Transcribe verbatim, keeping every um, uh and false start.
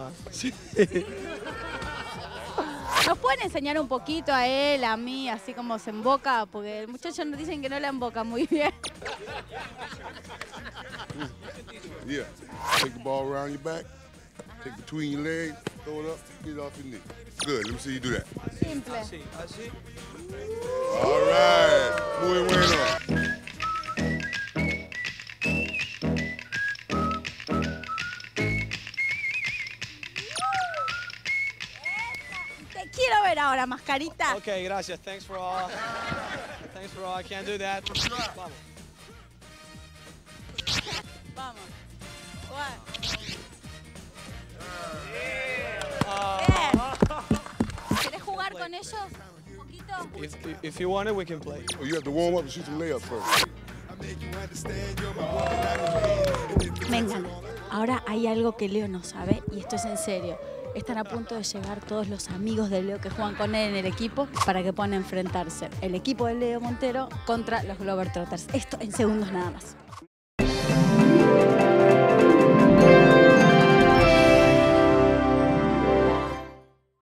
Sí. ¿Nos pueden enseñar un poquito a él, a mí, así como se emboca? Porque el muchacho nos dicen que no la emboca muy bien. Yeah. Take the ball around your back, take between your legs, throw it up, get it off your knee. Good, let me see you do that. Simple. Así, así. All right, muy bueno. Te quiero ver ahora, mascarita. Okay, gracias. Thanks for all. Thanks for all. I can't do that. Vamos. Vamos. One. Uh, Bien. ¿Querés jugar con ellos un poquito? if, if you want it, we can play. Oh, you have to warm up and shoot some layups first. Vengan, ahora hay algo que Leo no sabe y esto es en serio. Están a punto de llegar todos los amigos de Leo que juegan con él en el equipo para que puedan enfrentarse el equipo de Leo Montero contra los Globetrotters. Esto en segundos nada más.